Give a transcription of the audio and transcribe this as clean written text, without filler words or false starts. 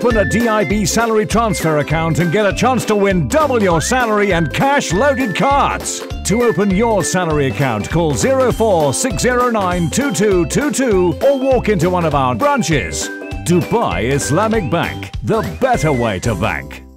Open a DIB salary transfer account and get a chance to win double your salary and cash-loaded cards. To open your salary account, call 046092222 or walk into one of our branches. Dubai Islamic Bank, the better way to bank.